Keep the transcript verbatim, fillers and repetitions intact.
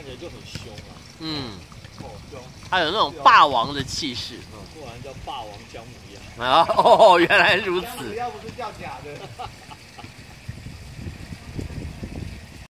起来就很凶啊。 嗯， 哦，凶， 它有那种霸王的气势。嗯， 不然叫霸王姜母鸭。 啊，哦，原来如此。 姜母鸭不是叫假的。